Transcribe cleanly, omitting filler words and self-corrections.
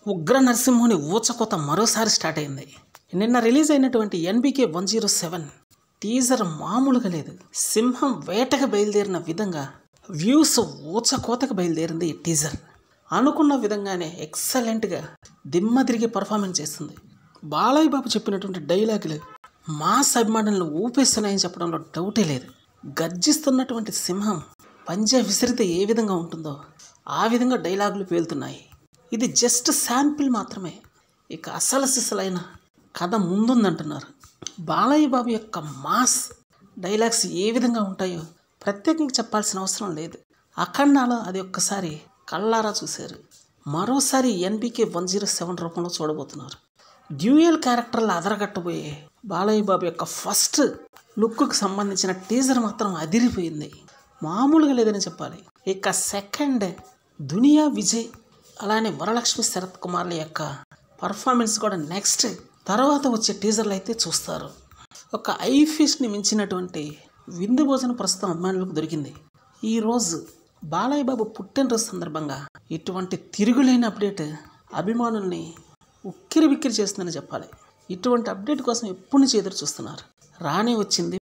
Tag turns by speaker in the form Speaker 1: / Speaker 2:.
Speaker 1: ఉగ్ర నరసింహుని ఊచకోత మరోసారి స్టార్ట్ అయింది. నిన్న రిలీజ్ అయినటువంటి ఎన్బికే 107 టీజర్ మామూలుగా లేదు. సింహం వేటకు బయలుదేరిన విధంగా వ్యూస్ ఊచకోతకు బయలుదేరింది ఈ టీజర్. అనుకున్న విధంగానే ఎక్సలెంట్గా దిమ్మ తిరిగి పర్ఫార్మెన్స్ చేస్తుంది. బాలయ్య బాబు చెప్పినటువంటి డైలాగులు మాస్ అభిమానులను ఊపేస్తున్నాయని చెప్పడంలో డౌటే లేదు. గర్జిస్తున్నటువంటి సింహం పంజా విసిరితే ఏ విధంగా ఉంటుందో ఆ విధంగా డైలాగులు పేలుతున్నాయి. ఇది జస్ట్ శాంపిల్ మాత్రమే. ఇక అసలు సిసలైన కథ ముందుందంటున్నారు. బాలయ్య బాబు యొక్క మాస్ డైలాగ్స్ ఏ విధంగా ఉంటాయో ప్రత్యేకంగా చెప్పాల్సిన అవసరం లేదు. అఖండాలో అది ఒక్కసారి కళ్ళారా చూశారు. మరోసారి ఎన్బికే 107 రూపంలో చూడబోతున్నారు. డ్యూయల్ క్యారెక్టర్లు అదరగట్టబోయే బాలయ్య బాబు యొక్క ఫస్ట్ లుక్కు సంబంధించిన టీజర్ మాత్రం అదిరిపోయింది. మామూలుగా లేదని చెప్పాలి. ఇక సెకండ్ దునియా విజయ్ అలానే వరలక్ష్మి శరత్ కుమార్ల యొక్క పర్ఫార్మెన్స్ కూడా నెక్స్ట్ తర్వాత వచ్చే టీజర్లు అయితే చూస్తారు. ఒక ఐ ఫీస్ట్ని మించినటువంటి విందు భోజనం ప్రస్తుతం అభిమానులకు దొరికింది. ఈరోజు బాలయ్య బాబు పుట్టినరోజు సందర్భంగా ఇటువంటి తిరుగులేని అప్డేట్ అభిమానుల్ని ఉక్కిరి బిక్కిరి చేస్తుందని చెప్పాలి. ఇటువంటి అప్డేట్ కోసం ఎప్పటి నుంచి ఎదురు చూస్తున్నారు. రానే వచ్చింది.